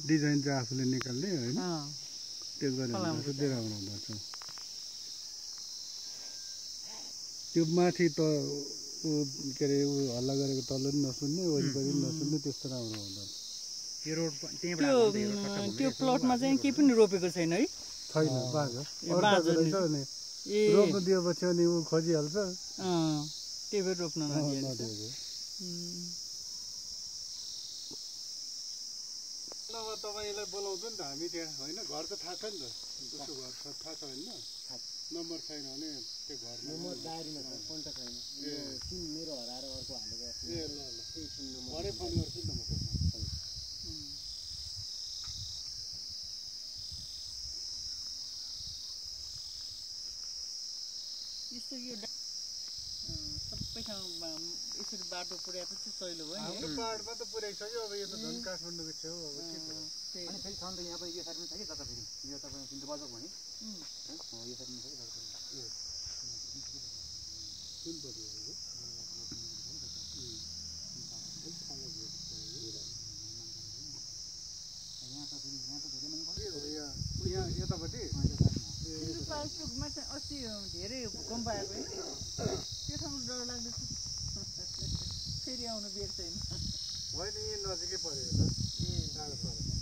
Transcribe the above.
design चाहिँ आफूले निकाल्ने होइन त्यो गरेर दिएर आउनु पर्छ त्यो माथि त के अरे हल्ला गरेको तल पनि नसुन्ने वरिपरि पनि नसुन्ने त्यस्तो राम्रो हुँदैन त्यो प्लटमा चाहिँ केही पनि रोपेको छैन है छैन बाँझो रोप्नु दिएपछि अनि ऊ खोजिहाल्छ त्यही भएर रोप्न नदिएको तपाईँलाई बोलाउँछ नि त हामी त्यहाँ होइन घर त थाहा छ नि त जस्तो घर थाहा छ होइन नम्बर छैन भने त्यो घर नम्बर डायरीमा छ कन्ट्याक्ट छैन यो सिम मेरो हराएर अर्को हालेको ए ल त्यही सिम नम्बर भरे फोन गर्छु नि त म त्यसमा यस्तो यो सबै ठाउँमा यसरी बाटो पुर्याएपछि सहिलो भयो हाम्रो पाहाडमा त पुर्याइसक्यो अब यो त झन् काठमाडौँको छेउ अब के अनि फेरि छन् त यहाँ पनि यो साइडमा छ कि जता फेरि यो तपाईँ सिन्धु बजार भने यो साइडमा छ कि जता कुन पऱ्यो यहाँ यतापट्टि पाल्चोकमा चाहिँ अस्ति धेरै भूकम्प आएको होइन त्यो ठाउँमा डर लाग्दैछ फेरि आउनु बेर छैन होइन यी नजिकै पऱ्यो टाढो पऱ्यो